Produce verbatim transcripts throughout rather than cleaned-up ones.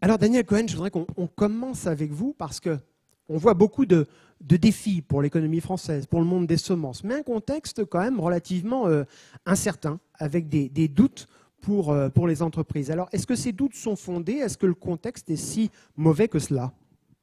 Alors Daniel Cohen, je voudrais qu'on on commence avec vous parce que on voit beaucoup de, de défis pour l'économie française, pour le monde des semences, mais un contexte quand même relativement euh, incertain, avec des, des doutes pour, euh, pour les entreprises. Alors, est-ce que ces doutes sont fondés? Est-ce que le contexte est si mauvais que cela?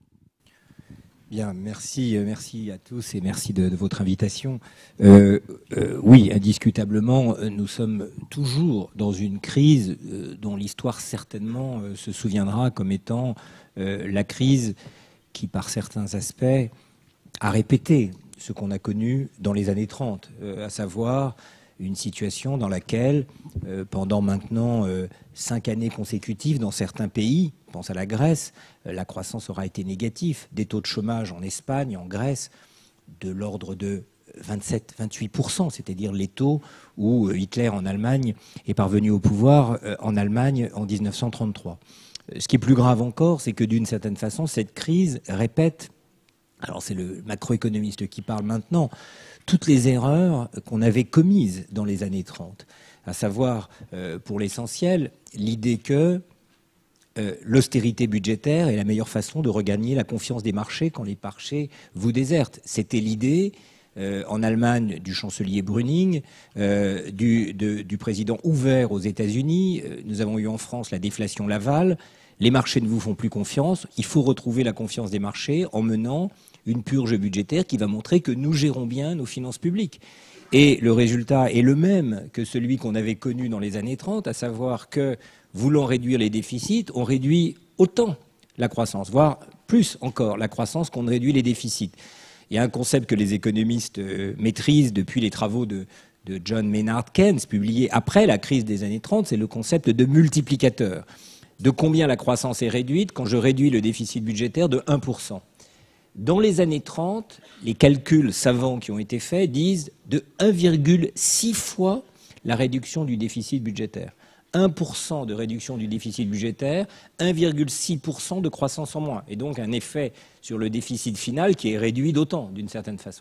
Bien, merci, merci à tous et merci de, de votre invitation. Euh, euh, oui, indiscutablement, nous sommes toujours dans une crise euh, dont l'histoire certainement euh, se souviendra comme étant euh, la crise qui, par certains aspects, a répété ce qu'on a connu dans les années trente, euh, à savoir une situation dans laquelle, euh, pendant maintenant euh, cinq années consécutives dans certains pays, je pense à la Grèce, euh, la croissance aura été négative. Des taux de chômage en Espagne, en Grèce, de l'ordre de vingt-sept à vingt-huit pour cent, c'est-à-dire les taux où Hitler en Allemagne est parvenu au pouvoir euh, en Allemagne en mille neuf cent trente-trois. Ce qui est plus grave encore, c'est que d'une certaine façon, cette crise répète, alors c'est le macroéconomiste qui parle maintenant, toutes les erreurs qu'on avait commises dans les années trente, à savoir, euh, pour l'essentiel, l'idée que euh, l'austérité budgétaire est la meilleure façon de regagner la confiance des marchés quand les marchés vous désertent. C'était l'idée, euh, en Allemagne, du chancelier Brüning, euh, du, de, du président Hoover aux États-Unis. Euh, nous avons eu en France la déflation Laval. Les marchés ne vous font plus confiance. Il faut retrouver la confiance des marchés en menant une purge budgétaire qui va montrer que nous gérons bien nos finances publiques. Et le résultat est le même que celui qu'on avait connu dans les années trente, à savoir que, voulant réduire les déficits, on réduit autant la croissance, voire plus encore la croissance qu'on ne réduit les déficits. Il y a un concept que les économistes maîtrisent depuis les travaux de, de John Maynard Keynes, publiés après la crise des années trente, c'est le concept de multiplicateur. De combien la croissance est réduite quand je réduis le déficit budgétaire de un pour cent. Dans les années trente, les calculs savants qui ont été faits disent de un virgule six fois la réduction du déficit budgétaire. un pour cent de réduction du déficit budgétaire, un virgule six pour cent de croissance en moins. Et donc un effet sur le déficit final qui est réduit d'autant, d'une certaine façon.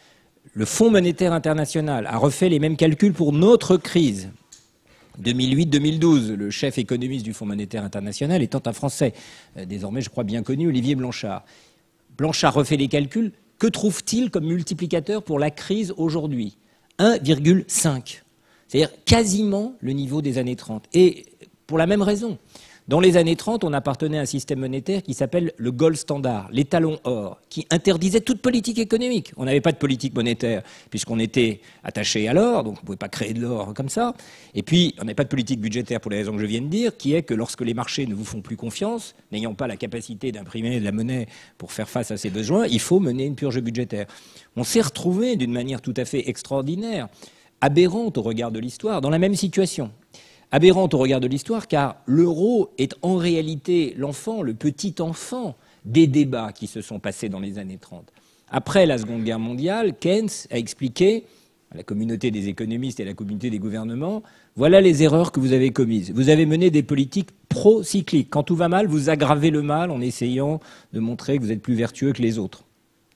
Le Fonds monétaire international a refait les mêmes calculs pour notre crise. deux mille huit deux mille douze, le chef économiste du Fonds monétaire international étant un Français, désormais je crois bien connu, Olivier Blanchard. Blanchard refait les calculs. Que trouve-t-il comme multiplicateur pour la crise aujourd'hui? un virgule cinq. C'est-à-dire quasiment le niveau des années trente. Et pour la même raison. Dans les années trente, on appartenait à un système monétaire qui s'appelle le gold standard, l'étalon or, qui interdisait toute politique économique. On n'avait pas de politique monétaire puisqu'on était attaché à l'or, donc on ne pouvait pas créer de l'or comme ça. Et puis, on n'avait pas de politique budgétaire pour les raisons que je viens de dire, qui est que lorsque les marchés ne vous font plus confiance, n'ayant pas la capacité d'imprimer de la monnaie pour faire face à ses besoins, il faut mener une purge budgétaire. On s'est retrouvé d'une manière tout à fait extraordinaire, aberrante au regard de l'histoire, dans la même situation. Aberrante au regard de l'histoire, car l'euro est en réalité l'enfant, le petit enfant des débats qui se sont passés dans les années trente. Après la Seconde Guerre mondiale, Keynes a expliqué à la communauté des économistes et à la communauté des gouvernements, voilà les erreurs que vous avez commises. Vous avez mené des politiques pro-cycliques. Quand tout va mal, vous aggravez le mal en essayant de montrer que vous êtes plus vertueux que les autres.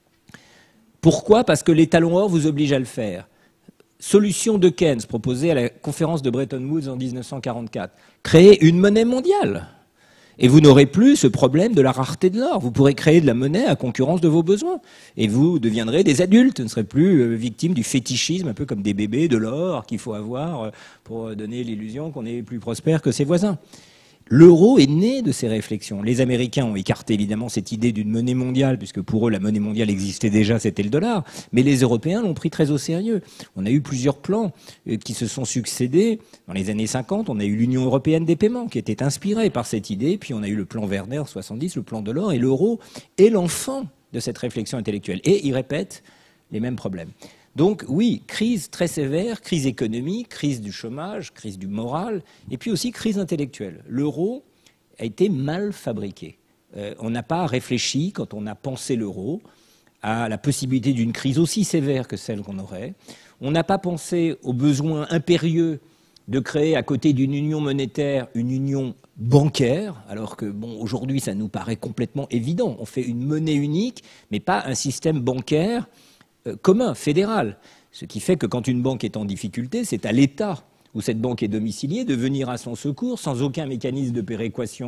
Pourquoi? Parce que l'étalon or vous oblige à le faire. Solution de Keynes proposée à la conférence de Bretton Woods en mille neuf cent quarante-quatre. Créer une monnaie mondiale. Et vous n'aurez plus ce problème de la rareté de l'or. Vous pourrez créer de la monnaie à concurrence de vos besoins. Et vous deviendrez des adultes. Vous ne serez plus victimes du fétichisme, un peu comme des bébés, de l'or qu'il faut avoir pour donner l'illusion qu'on est plus prospère que ses voisins. L'euro est né de ces réflexions. Les Américains ont écarté évidemment cette idée d'une monnaie mondiale, puisque pour eux la monnaie mondiale existait déjà, c'était le dollar. Mais les Européens l'ont pris très au sérieux. On a eu plusieurs plans qui se sont succédés. Dans les années cinquante, on a eu l'Union européenne des paiements, qui était inspirée par cette idée. Puis on a eu le plan Werner en soixante-dix, le plan de l'or, et l'euro est l'enfant de cette réflexion intellectuelle. Et il répète les mêmes problèmes. Donc oui, crise très sévère, crise économique, crise du chômage, crise du moral, et puis aussi crise intellectuelle. L'euro a été mal fabriqué. Euh, on n'a pas réfléchi, quand on a pensé l'euro, à la possibilité d'une crise aussi sévère que celle qu'on aurait. On n'a pas pensé au besoin impérieux de créer, à côté d'une union monétaire, une union bancaire, alors que bon, aujourd'hui ça nous paraît complètement évident. On fait une monnaie unique, mais pas un système bancaire commun, fédéral. Ce qui fait que quand une banque est en difficulté, c'est à l'État où cette banque est domiciliée de venir à son secours sans aucun mécanisme de péréquation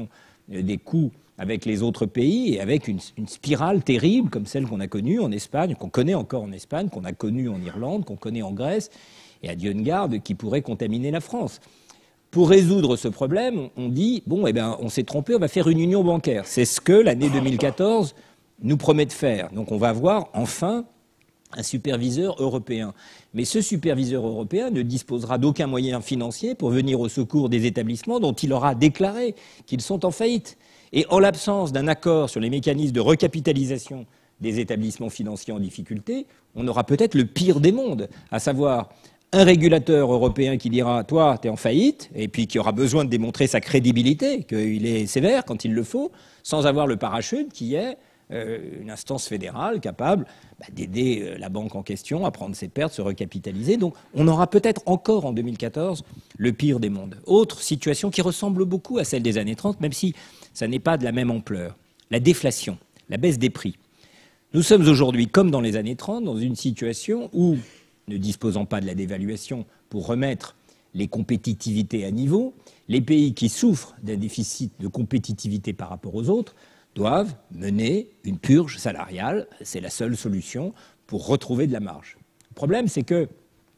des coûts avec les autres pays et avec une, une spirale terrible comme celle qu'on a connue en Espagne, qu'on connaît encore en Espagne, qu'on a connue en Irlande, qu'on connaît en Grèce, et à Dieu ne garde, qui pourrait contaminer la France. Pour résoudre ce problème, on dit, bon, eh ben, on s'est trompé, on va faire une union bancaire. C'est ce que l'année deux mille quatorze nous promet de faire. Donc on va avoir enfin un superviseur européen. Mais ce superviseur européen ne disposera d'aucun moyen financier pour venir au secours des établissements dont il aura déclaré qu'ils sont en faillite. Et en l'absence d'un accord sur les mécanismes de recapitalisation des établissements financiers en difficulté, on aura peut-être le pire des mondes, à savoir un régulateur européen qui dira « toi, tu es en faillite », et puis qui aura besoin de démontrer sa crédibilité, qu'il est sévère quand il le faut, sans avoir le parachute qui est euh, une instance fédérale capable bah, d'aider euh, la banque en question à prendre ses pertes, se recapitaliser. Donc on aura peut-être encore en deux mille quatorze le pire des mondes. Autre situation qui ressemble beaucoup à celle des années trente, même si ça n'est pas de la même ampleur, la déflation, la baisse des prix. Nous sommes aujourd'hui, comme dans les années trente, dans une situation où, ne disposant pas de la dévaluation pour remettre les compétitivités à niveau, les pays qui souffrent d'un déficit de compétitivité par rapport aux autres doivent mener une purge salariale. C'est la seule solution pour retrouver de la marge. Le problème, c'est que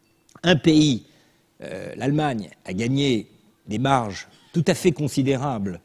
un pays, euh, l'Allemagne, a gagné des marges tout à fait considérables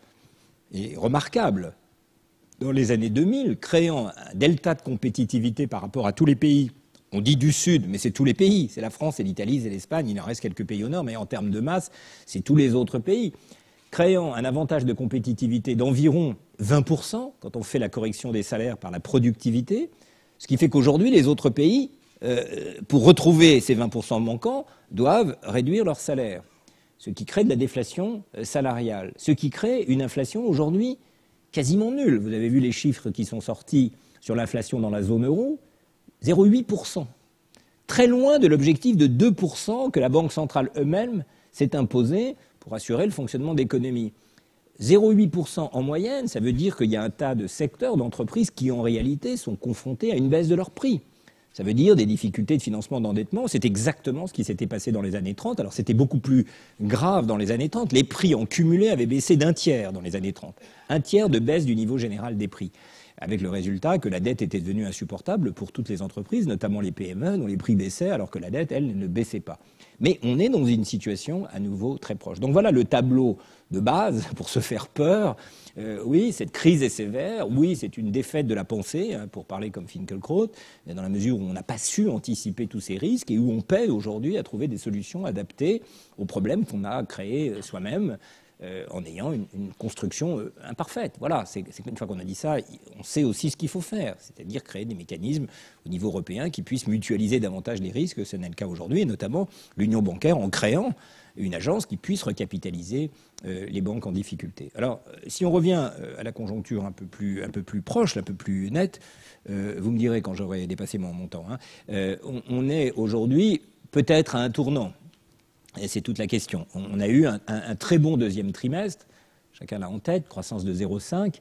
et remarquables dans les années deux mille, créant un delta de compétitivité par rapport à tous les pays. On dit du Sud, mais c'est tous les pays. C'est la France, c'est l'Italie, c'est l'Espagne. Il en reste quelques pays au Nord, mais en termes de masse, c'est tous les autres pays. Créant un avantage de compétitivité d'environ vingt pour cent, quand on fait la correction des salaires par la productivité, ce qui fait qu'aujourd'hui, les autres pays, euh, pour retrouver ces vingt pour cent manquants, doivent réduire leurs salaires. Ce qui crée de la déflation salariale. Ce qui crée une inflation aujourd'hui quasiment nulle. Vous avez vu les chiffres qui sont sortis sur l'inflation dans la zone euro. zéro virgule huit pour cent. Très loin de l'objectif de deux pour cent que la Banque centrale elle-même s'est imposé pour assurer le fonctionnement de l'économie. zéro virgule huit pour cent en moyenne, ça veut dire qu'il y a un tas de secteurs d'entreprises qui, en réalité, sont confrontés à une baisse de leurs prix. Ça veut dire des difficultés de financement, d'endettement. C'est exactement ce qui s'était passé dans les années trente. Alors c'était beaucoup plus grave dans les années trente. Les prix en cumulé avaient baissé d'un tiers dans les années trente. Un tiers de baisse du niveau général des prix. Avec le résultat que la dette était devenue insupportable pour toutes les entreprises, notamment les P M E, dont les prix baissaient, alors que la dette, elle, ne baissait pas. Mais on est dans une situation à nouveau très proche. Donc voilà le tableau de base pour se faire peur. Euh, oui, cette crise est sévère. Oui, c'est une défaite de la pensée, hein, pour parler comme Finkielkraut, dans la mesure où on n'a pas su anticiper tous ces risques et où on peine aujourd'hui à trouver des solutions adaptées aux problèmes qu'on a créés soi-même. Euh, en ayant une, une construction euh, imparfaite. Voilà, c'est une fois qu'on a dit ça, on sait aussi ce qu'il faut faire, c'est-à-dire créer des mécanismes au niveau européen qui puissent mutualiser davantage les risques, ce n'est le cas aujourd'hui, et notamment l'union bancaire en créant une agence qui puisse recapitaliser euh, les banques en difficulté. Alors, si on revient euh, à la conjoncture un peu plus, un peu plus proche, un peu plus nette, euh, vous me direz quand j'aurai dépassé mon, mon temps, hein, euh, on, on est aujourd'hui peut-être à un tournant. Et c'est toute la question. On a eu un, un, un très bon deuxième trimestre, chacun l'a en tête, croissance de zéro virgule cinq.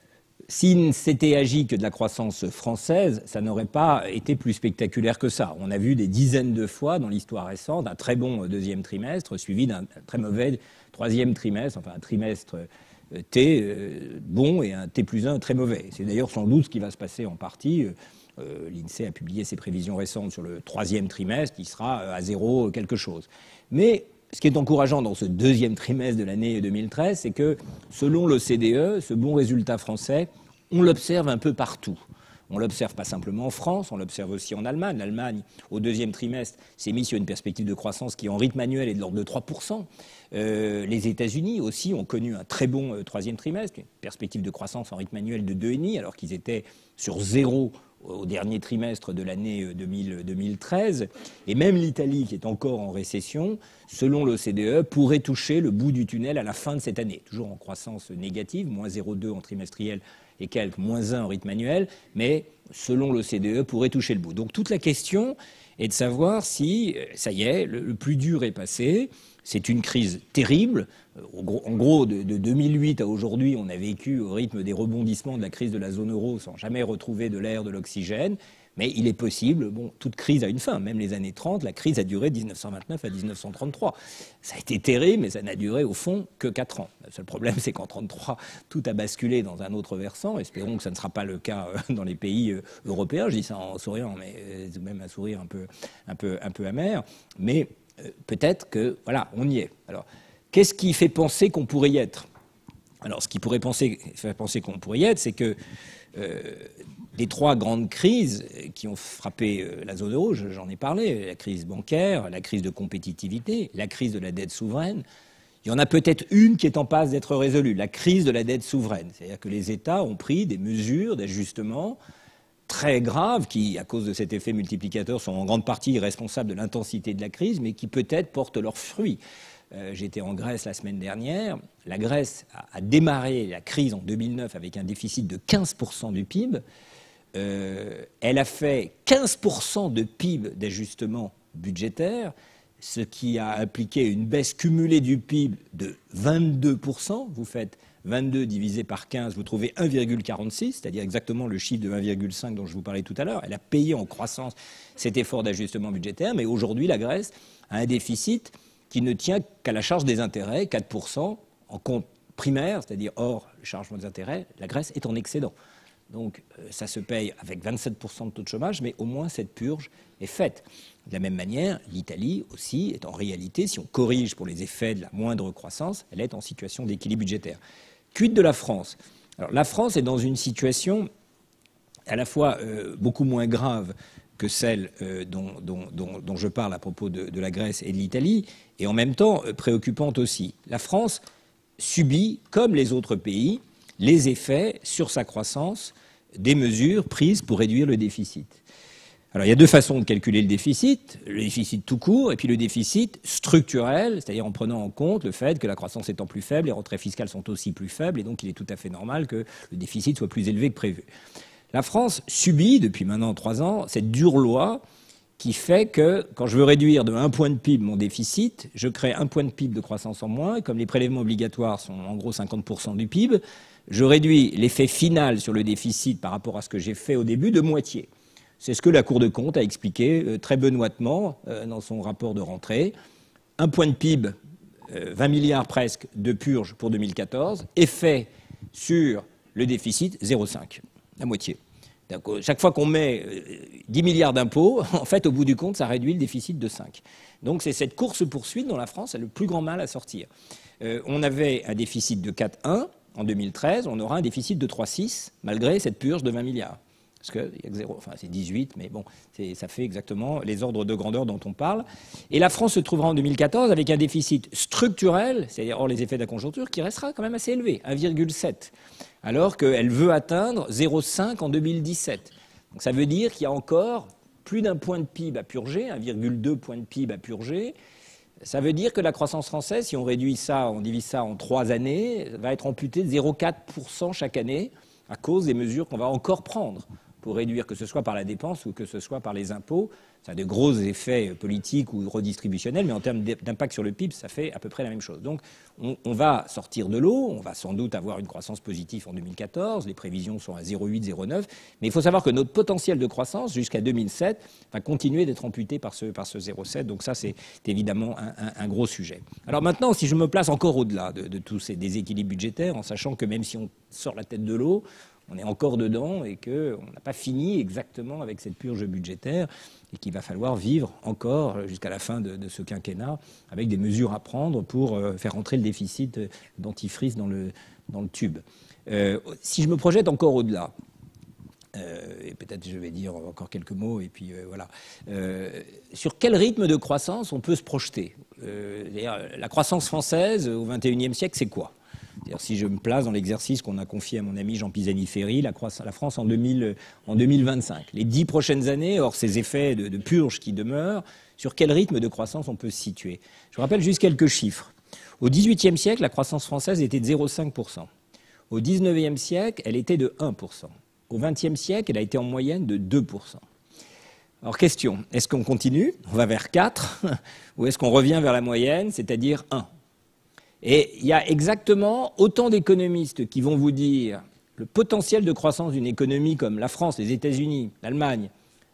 S'il ne s'était agi que de la croissance française, ça n'aurait pas été plus spectaculaire que ça. On a vu des dizaines de fois dans l'histoire récente un très bon deuxième trimestre suivi d'un très mauvais troisième trimestre, enfin un trimestre T euh, bon et un T plus un très mauvais. C'est d'ailleurs sans doute ce qui va se passer en partie. Euh, L'INSEE a publié ses prévisions récentes sur le troisième trimestre, qui sera à zéro quelque chose. Mais ce qui est encourageant dans ce deuxième trimestre de l'année deux mille treize, c'est que, selon l'O C D E, ce bon résultat français, on l'observe un peu partout. On l'observe pas simplement en France, on l'observe aussi en Allemagne. L'Allemagne, au deuxième trimestre, s'est mise sur une perspective de croissance qui, en rythme annuel, est de l'ordre de trois pour cent. Euh, les États-Unis aussi ont connu un très bon euh, troisième trimestre, une perspective de croissance en rythme annuel de deux virgule cinq, alors qu'ils étaient sur zéro au dernier trimestre de l'année deux mille treize. Et même l'Italie, qui est encore en récession, selon l'O C D E, pourrait toucher le bout du tunnel à la fin de cette année. Toujours en croissance négative, moins zéro virgule deux en trimestriel et quelques, moins un en rythme annuel, mais selon l'O C D E, pourrait toucher le bout. Donc toute la question est de savoir si, ça y est, le, le plus dur est passé. C'est une crise terrible. En gros, de, de deux mille huit à aujourd'hui, on a vécu au rythme des rebondissements de la crise de la zone euro sans jamais retrouver de l'air, de l'oxygène. Mais il est possible, bon, toute crise a une fin, même les années trente, la crise a duré de mille neuf cent vingt-neuf à mille neuf cent trente-trois. Ça a été terrible, mais ça n'a duré au fond que quatre ans. Le seul problème, c'est qu'en trente-trois, tout a basculé dans un autre versant. Espérons que ça ne sera pas le cas dans les pays européens. Je dis ça en souriant, mais tout de même un sourire un peu, un peu, un peu amer. Mais euh, peut-être que, voilà, on y est. Alors, qu'est-ce qui fait penser qu'on pourrait y être? Alors, ce qui pourrait penser, faire penser qu'on pourrait y être, c'est que euh, les trois grandes crises qui ont frappé la zone euro, j'en ai parlé, la crise bancaire, la crise de compétitivité, la crise de la dette souveraine, il y en a peut-être une qui est en passe d'être résolue, la crise de la dette souveraine. C'est-à-dire que les États ont pris des mesures d'ajustement très graves qui, à cause de cet effet multiplicateur, sont en grande partie responsables de l'intensité de la crise, mais qui peut-être portent leurs fruits. Euh, J'étais en Grèce la semaine dernière. La Grèce a, a démarré la crise en deux mille neuf avec un déficit de quinze pour cent du P I B. Euh, elle a fait quinze pour cent de P I B d'ajustement budgétaire, ce qui a impliqué une baisse cumulée du P I B de vingt-deux pour cent. Vous faites vingt-deux divisé par quinze, vous trouvez un virgule quarante-six, c'est-à-dire exactement le chiffre de un virgule cinq dont je vous parlais tout à l'heure. Elle a payé en croissance cet effort d'ajustement budgétaire, mais aujourd'hui, la Grèce a un déficit qui ne tient qu'à la charge des intérêts, quatre pour cent en compte primaire, c'est-à-dire hors le chargement des intérêts. La Grèce est en excédent. Donc euh, ça se paye avec vingt-sept pour cent de taux de chômage, mais au moins cette purge est faite. De la même manière, l'Italie aussi est en réalité, si on corrige pour les effets de la moindre croissance, elle est en situation d'équilibre budgétaire. Quid de la France? Alors la France est dans une situation à la fois euh, beaucoup moins grave que celle euh, dont, dont, dont, dont je parle à propos de, de la Grèce et de l'Italie, et en même temps euh, préoccupante aussi. La France subit, comme les autres pays, les effets sur sa croissance des mesures prises pour réduire le déficit. Alors il y a deux façons de calculer le déficit, le déficit tout court et puis le déficit structurel, c'est-à-dire en prenant en compte le fait que la croissance étant plus faible, les rentrées fiscales sont aussi plus faibles et donc il est tout à fait normal que le déficit soit plus élevé que prévu. La France subit depuis maintenant trois ans cette dure loi qui fait que quand je veux réduire de un point de P I B mon déficit, je crée un point de P I B de croissance en moins et comme les prélèvements obligatoires sont en gros cinquante pour cent du P I B, je réduis l'effet final sur le déficit par rapport à ce que j'ai fait au début de moitié. C'est ce que la Cour de compte a expliqué euh, très benoîtement euh, dans son rapport de rentrée. Un point de P I B, euh, vingt milliards presque de purge pour deux mille quatorze, effet sur le déficit zéro virgule cinq, la moitié. Donc, chaque fois qu'on met euh, dix milliards d'impôts, en fait, au bout du compte, ça réduit le déficit de cinq. Donc c'est cette course-poursuite dont la France a le plus grand mal à sortir. Euh, on avait un déficit de quatre virgule un. En deux mille treize, on aura un déficit de trois virgule six, malgré cette purge de vingt milliards. Parce que il y a zéro, enfin c'est dix-huit, mais bon, ça fait exactement les ordres de grandeur dont on parle. Et la France se trouvera en deux mille quatorze avec un déficit structurel, c'est-à-dire hors les effets de la conjoncture, qui restera quand même assez élevé, un virgule sept, alors qu'elle veut atteindre zéro virgule cinq en deux mille dix-sept. Donc ça veut dire qu'il y a encore plus d'un point de P I B à purger, un virgule deux point de P I B à purger. Ça veut dire que la croissance française, si on réduit ça, on divise ça en trois années, va être amputée de zéro virgule quatre pour cent chaque année à cause des mesures qu'on va encore prendre pour réduire, que ce soit par la dépense ou que ce soit par les impôts. Ça a de gros effets politiques ou redistributionnels, mais en termes d'impact sur le P I B, ça fait à peu près la même chose. Donc on, on va sortir de l'eau, on va sans doute avoir une croissance positive en deux mille quatorze, les prévisions sont à zéro virgule huit, zéro virgule neuf, mais il faut savoir que notre potentiel de croissance jusqu'à deux mille sept va continuer d'être amputé par ce, par ce zéro virgule sept, donc ça c'est évidemment un, un, un gros sujet. Alors maintenant, si je me place encore au-delà de, de tous ces déséquilibres budgétaires, en sachant que même si on sort la tête de l'eau, on est encore dedans et qu'on n'a pas fini exactement avec cette purge budgétaire et qu'il va falloir vivre encore jusqu'à la fin de, de ce quinquennat avec des mesures à prendre pour euh, faire entrer le déficit dentifrice dans le, dans le tube. Euh, si je me projette encore au-delà, euh, et peut-être je vais dire encore quelques mots, et puis euh, voilà, euh, sur quel rythme de croissance on peut se projeter? euh, La croissance française au vingt et unième siècle, c'est quoi? Si je me place dans l'exercice qu'on a confié à mon ami Jean Pisani-Ferry, la, la France en, deux mille, en deux mille vingt-cinq. Les dix prochaines années, hors ces effets de, de purge qui demeurent, sur quel rythme de croissance on peut se situer? Je vous rappelle juste quelques chiffres. Au dix-huitième siècle, la croissance française était de zéro virgule cinq pour cent. Au dix-neuvième siècle, elle était de un pour cent. Au vingtième siècle, elle a été en moyenne de deux pour cent. Alors question, est-ce qu'on continue? On va vers quatre ou est-ce qu'on revient vers la moyenne, c'est-à-dire un? Et il y a exactement autant d'économistes qui vont vous dire le potentiel de croissance d'une économie comme la France, les États-Unis, l'Allemagne,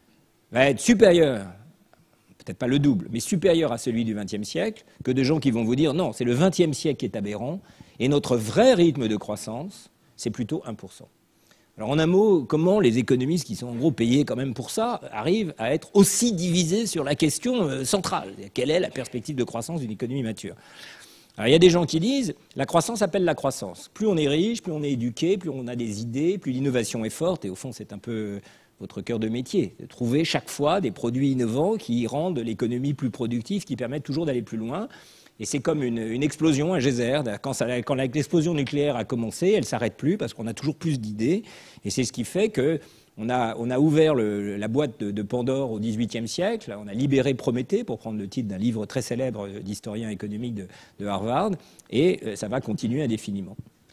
va être supérieur, peut-être pas le double, mais supérieur à celui du vingtième siècle, que de gens qui vont vous dire non, c'est le vingtième siècle qui est aberrant, et notre vrai rythme de croissance, c'est plutôt un pour cent. Alors en un mot, comment les économistes qui sont en gros payés quand même pour ça arrivent à être aussi divisés sur la question centrale? Quelle est la perspective de croissance d'une économie mature? Alors il y a des gens qui disent la croissance appelle la croissance. Plus on est riche, plus on est éduqué, plus on a des idées, plus l'innovation est forte, et au fond c'est un peu votre cœur de métier, de trouver chaque fois des produits innovants qui rendent l'économie plus productive, qui permettent toujours d'aller plus loin. Et c'est comme une, une explosion, un geyser. Quand, ça, quand l'explosion nucléaire a commencé, elle ne s'arrête plus parce qu'on a toujours plus d'idées. Et c'est ce qui fait qu'on a, on a ouvert le, la boîte de, de Pandore au dix-huitième siècle. On a libéré Prométhée, pour prendre le titre d'un livre très célèbre d'historien économique de, de Harvard. Et ça va continuer indéfiniment.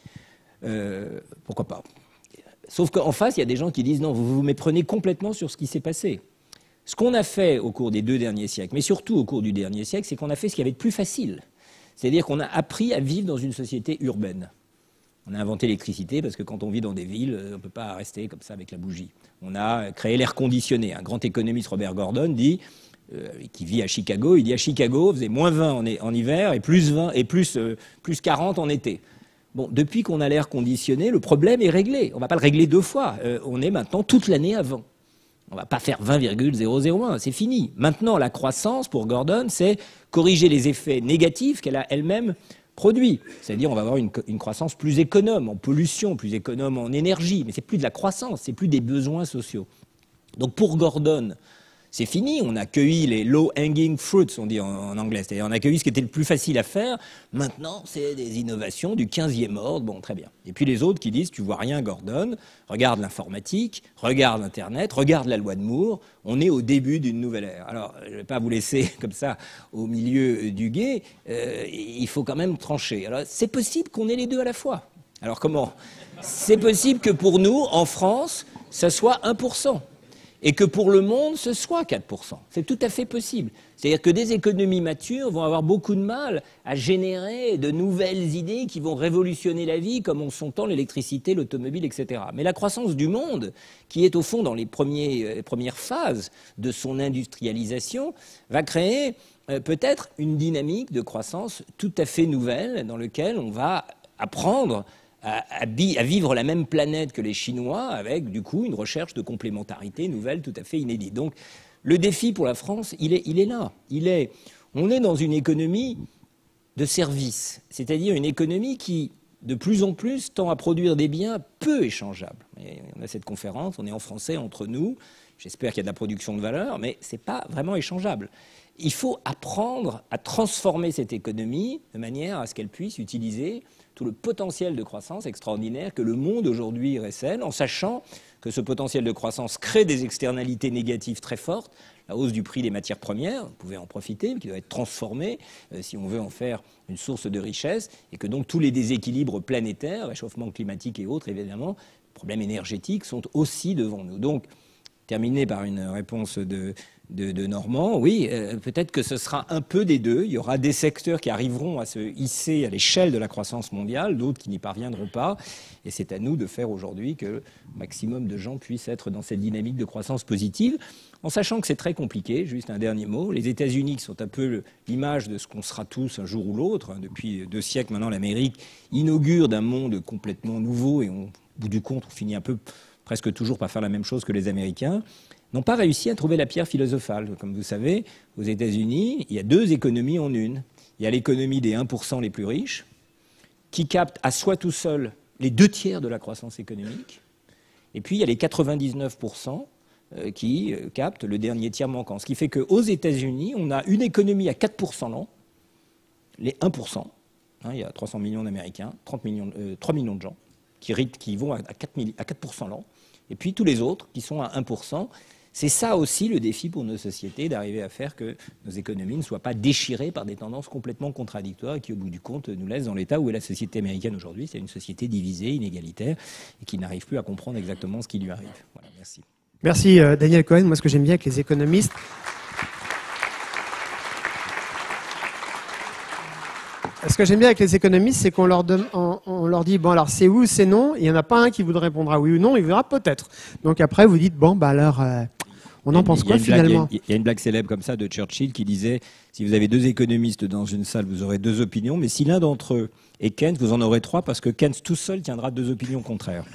Euh, pourquoi pas? Sauf qu'en face, il y a des gens qui disent non, vous vous méprenez complètement sur ce qui s'est passé. Ce qu'on a fait au cours des deux derniers siècles, mais surtout au cours du dernier siècle, c'est qu'on a fait ce qu'il y avait de plus facile. C'est-à-dire qu'on a appris à vivre dans une société urbaine. On a inventé l'électricité parce que quand on vit dans des villes, on ne peut pas rester comme ça avec la bougie. On a créé l'air conditionné. Un grand économiste, Robert Gordon, dit, euh, qui vit à Chicago, il dit à Chicago, faisait moins vingt en, en hiver et plus vingt et plus, euh, plus quarante en été. Bon, depuis qu'on a l'air conditionné, le problème est réglé. On ne va pas le régler deux fois. Euh, on est maintenant toute l'année avant. On ne va pas faire vingt virgule zéro zéro un, c'est fini. Maintenant, la croissance, pour Gordon, c'est corriger les effets négatifs qu'elle a elle-même produits. C'est-à-dire on va avoir une, une croissance plus économe en pollution, plus économe en énergie. Mais ce n'est plus de la croissance, c'est plus des besoins sociaux. Donc pour Gordon, c'est fini. On a cueilli les low-hanging fruits, on dit en, en anglais. C'est-à-dire on a cueilli ce qui était le plus facile à faire. Maintenant, c'est des innovations du quinzième ordre. Bon, très bien. Et puis les autres qui disent, tu vois rien, Gordon, regarde l'informatique, regarde Internet, regarde la loi de Moore. On est au début d'une nouvelle ère. Alors, je ne vais pas vous laisser comme ça au milieu du gué. Euh, il faut quand même trancher. Alors, c'est possible qu'on ait les deux à la fois. Alors, comment? C'est possible que pour nous, en France, ça soit un pour cent. Et que pour le monde, ce soit quatre pour cent. C'est tout à fait possible. C'est-à-dire que des économies matures vont avoir beaucoup de mal à générer de nouvelles idées qui vont révolutionner la vie, comme en son temps l'électricité, l'automobile, et cetera. Mais la croissance du monde, qui est au fond dans les premiers, euh, premières phases de son industrialisation, va créer euh, peut-être une dynamique de croissance tout à fait nouvelle dans laquelle on va apprendre À, à, à vivre la même planète que les Chinois, avec du coup une recherche de complémentarité nouvelle tout à fait inédite. Donc le défi pour la France, il est, il est là. Il est, on est dans une économie de service, c'est-à-dire une économie qui, de plus en plus, tend à produire des biens peu échangeables. Et on a cette conférence, on est en français entre nous, j'espère qu'il y a de la production de valeur, mais ce n'est pas vraiment échangeable. Il faut apprendre à transformer cette économie de manière à ce qu'elle puisse utiliser tout le potentiel de croissance extraordinaire que le monde aujourd'hui récèle, en sachant que ce potentiel de croissance crée des externalités négatives très fortes. La hausse du prix des matières premières, vous pouvez en profiter, mais qui doit être transformée euh, si on veut en faire une source de richesse, et que donc tous les déséquilibres planétaires, réchauffement climatique et autres, évidemment, problèmes énergétiques, sont aussi devant nous. Donc, terminer par une réponse de, de, de Normand, oui, euh, peut-être que ce sera un peu des deux. Il y aura des secteurs qui arriveront à se hisser à l'échelle de la croissance mondiale, d'autres qui n'y parviendront pas. Et c'est à nous de faire aujourd'hui que le maximum de gens puissent être dans cette dynamique de croissance positive, en sachant que c'est très compliqué. Juste un dernier mot. Les États-Unis, qui sont un peu l'image de ce qu'on sera tous un jour ou l'autre, hein, depuis deux siècles maintenant, l'Amérique inaugure d'un monde complètement nouveau, et on, au bout du compte, on finit un peu presque toujours par faire la même chose que les Américains, n'ont pas réussi à trouver la pierre philosophale. Comme vous savez, aux États-Unis, il y a deux économies en une. Il y a l'économie des un pour cent les plus riches, qui capte à soi tout seul les deux tiers de la croissance économique. Et puis, il y a les quatre-vingt-dix-neuf pour cent qui captent le dernier tiers manquant. Ce qui fait qu'aux États-Unis, on a une économie à quatre pour cent l'an, les un pour cent. Hein, il y a trois cents millions d'Américains, trente millions, euh, trois millions de gens qui, qui vont à quatre pour cent l'an. Et puis tous les autres qui sont à un pour cent. C'est ça aussi le défi pour nos sociétés, d'arriver à faire que nos économies ne soient pas déchirées par des tendances complètement contradictoires et qui, au bout du compte, nous laissent dans l'état où est la société américaine aujourd'hui. C'est une société divisée, inégalitaire, et qui n'arrive plus à comprendre exactement ce qui lui arrive. Voilà, merci. Merci euh, Daniel Cohen. Moi, ce que j'aime bien avec les économistes, Ce que j'aime bien avec les économistes, c'est qu'on leur, donne, on, on leur dit, bon alors c'est oui ou c'est non, il n'y en a pas un qui vous répondra oui ou non, il vous dira peut-être. Donc après vous dites, bon bah alors, euh, On en pense quoi finalement? Il y a une blague célèbre comme ça de Churchill qui disait « Si vous avez deux économistes dans une salle, vous aurez deux opinions, mais si l'un d'entre eux est Keynes, vous en aurez trois parce que Keynes tout seul tiendra deux opinions contraires. »